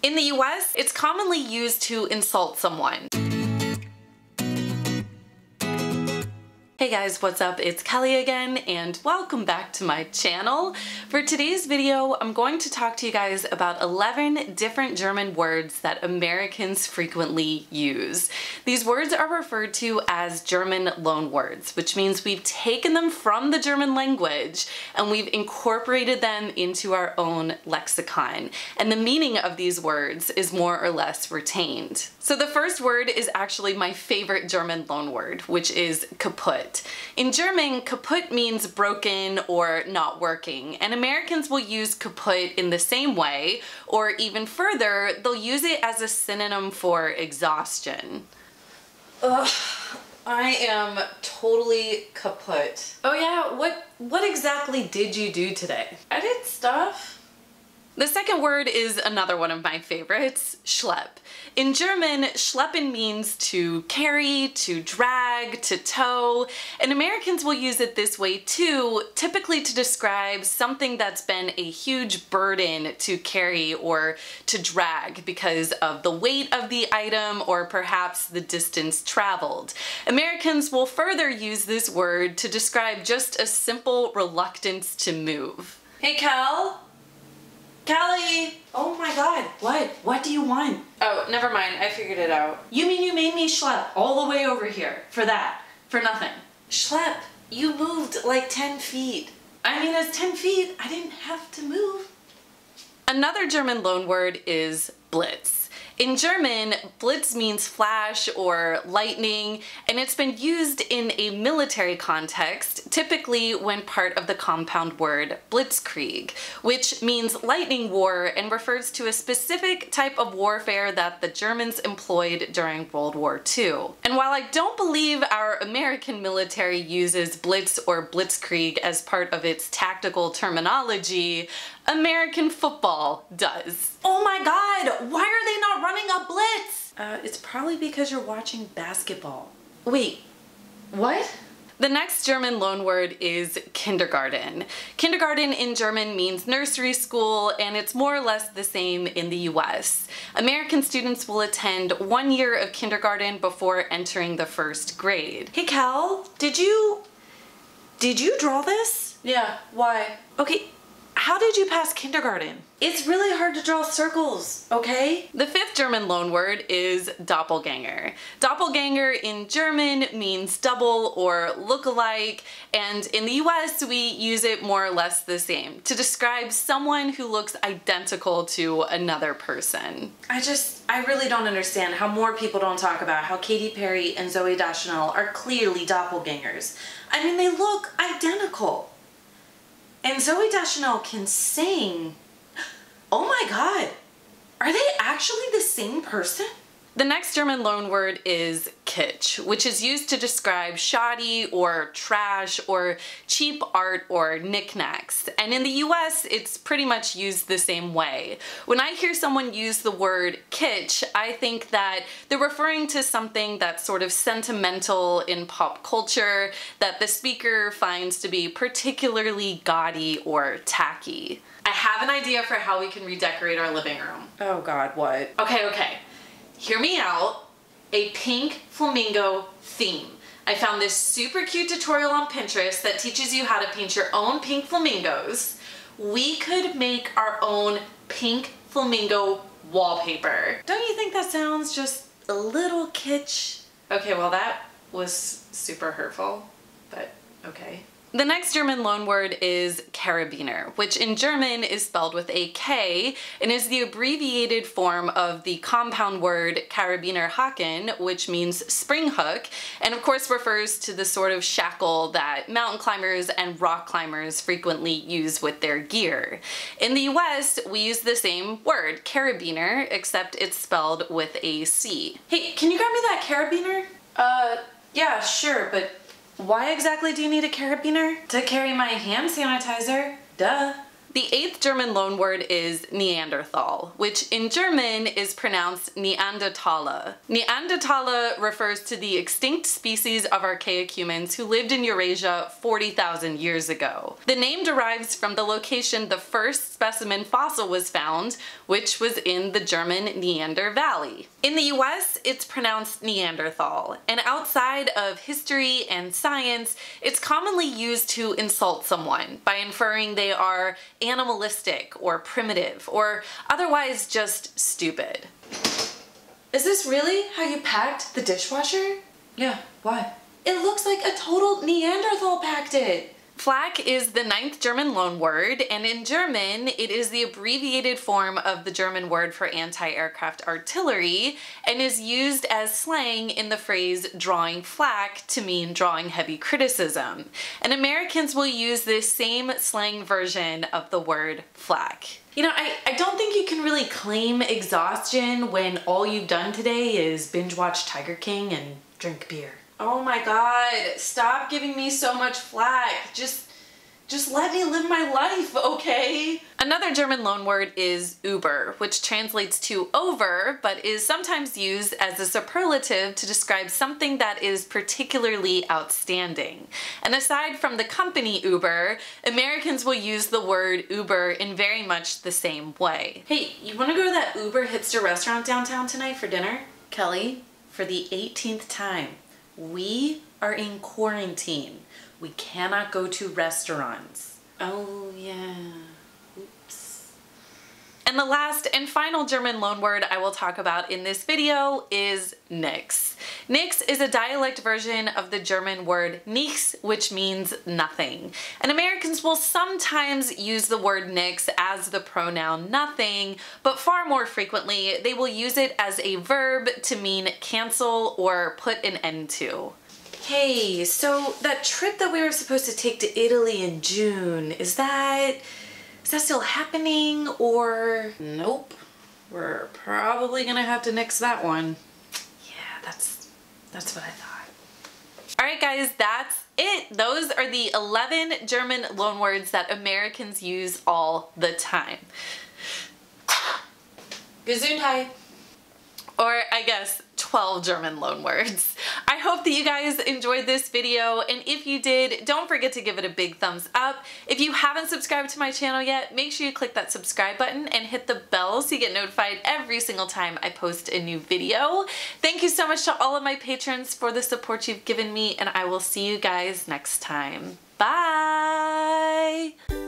In the US, it's commonly used to insult someone. Hey guys, what's up? It's Kelly again, and welcome back to my channel. For today's video, I'm going to talk to you guys about 11 different German words that Americans frequently use. These words are referred to as German loanwords, which means we've taken them from the German language and we've incorporated them into our own lexicon. And the meaning of these words is more or less retained. So the first word is actually my favorite German loanword, which is kaputt. In German, kaputt means broken or not working, and Americans will use kaputt in the same way, or even further, they'll use it as a synonym for exhaustion. Ugh, I am totally kaputt. Oh yeah, what exactly did you do today? I did stuff. The second word is another one of my favorites, schlepp. In German, schleppen means to carry, to drag, to tow, and Americans will use it this way too, typically to describe something that's been a huge burden to carry or to drag because of the weight of the item or perhaps the distance traveled. Americans will further use this word to describe just a simple reluctance to move. Hey Cal? Kelly! Oh my god, what? What do you want? Oh, never mind, I figured it out. You mean you made me schlep all the way over here for that? For nothing? Schlep, you moved like 10 feet. I mean, it's 10 feet, I didn't have to move. Another German loanword is blitz. In German, blitz means flash or lightning, and it's been used in a military context, typically when part of the compound word blitzkrieg, which means lightning war and refers to a specific type of warfare that the Germans employed during World War II. And while I don't believe our American military uses blitz or blitzkrieg as part of its tactical terminology, American football does. Oh my god, why are they not running a blitz? It's probably because you're watching basketball. Wait, what? The next German loanword is kindergarten. Kindergarten in German means nursery school, and it's more or less the same in the US. American students will attend 1 year of kindergarten before entering the first grade. Hey Cal, did you draw this? Yeah, why? Okay. How did you pass kindergarten? It's really hard to draw circles, okay? The fifth German loanword is doppelganger. Doppelganger in German means double or look-alike, and in the US we use it more or less the same to describe someone who looks identical to another person. I really don't understand how more people don't talk about how Katy Perry and Zooey Deschanel are clearly doppelgangers. I mean, they look identical. And Zooey Deschanel can sing. Oh my god, are they actually the same person? The next German loanword is kitsch, which is used to describe shoddy or trash or cheap art or knickknacks. And in the US, it's pretty much used the same way. When I hear someone use the word kitsch, I think that they're referring to something that's sort of sentimental in pop culture that the speaker finds to be particularly gaudy or tacky. I have an idea for how we can redecorate our living room. Oh god, what? Okay. Hear me out. A pink flamingo theme. I found this super cute tutorial on Pinterest that teaches you how to paint your own pink flamingos. We could make our own pink flamingo wallpaper. Don't you think that sounds just a little kitsch? Okay, well that was super hurtful, but okay. The next German loanword is Karabiner, which in German is spelled with a K and is the abbreviated form of the compound word Karabinerhaken, which means spring hook, and of course refers to the sort of shackle that mountain climbers and rock climbers frequently use with their gear. In the US, we use the same word, carabiner, except it's spelled with a C. Hey, can you grab me that carabiner? Yeah, sure, but why exactly do you need a carabiner? To carry my hand sanitizer. Duh. The 8th German loanword is Neanderthal, which in German is pronounced Neandertaler. Neandertaler refers to the extinct species of archaic humans who lived in Eurasia 40,000 years ago. The name derives from the location the first specimen fossil was found, which was in the German Neander Valley. In the US, it's pronounced Neanderthal, and outside of history and science, it's commonly used to insult someone by inferring they are animalistic or primitive or otherwise just stupid. Is this really how you packed the dishwasher? Yeah, why? It looks like a total Neanderthal packed it. Flak is the 9th German loanword, and in German, it is the abbreviated form of the German word for anti-aircraft artillery and is used as slang in the phrase drawing flak to mean drawing heavy criticism. And Americans will use this same slang version of the word flak. You know, I don't think you can really claim exhaustion when all you've done today is binge watch Tiger King and drink beer. Oh my god, stop giving me so much flack. Just let me live my life, okay? Another German loanword is über, which translates to over, but is sometimes used as a superlative to describe something that is particularly outstanding. And aside from the company Uber, Americans will use the word Uber in very much the same way. Hey, you wanna go to that Uber hipster restaurant downtown tonight for dinner? Kelly, for the 18th time. We are in quarantine. We cannot go to restaurants. Oh yeah, oops. And the last and final German loanword I will talk about in this video is nix. Nix is a dialect version of the German word nichts, which means nothing. And Americans will sometimes use the word nix as the pronoun nothing, but far more frequently they will use it as a verb to mean cancel or put an end to. Hey, so that trip that we were supposed to take to Italy in June, is that still happening or? Nope. We're probably gonna have to nix that one. Yeah, that's what I thought. Alright guys, that's it. Those are the 11 German loanwords that Americans use all the time. Gesundheit. Or I guess 12 German loanwords. I hope that you guys enjoyed this video, and if you did, don't forget to give it a big thumbs up. If you haven't subscribed to my channel yet, make sure you click that subscribe button and hit the bell so you get notified every single time I post a new video. Thank you so much to all of my patrons for the support you've given me, and I will see you guys next time. Bye!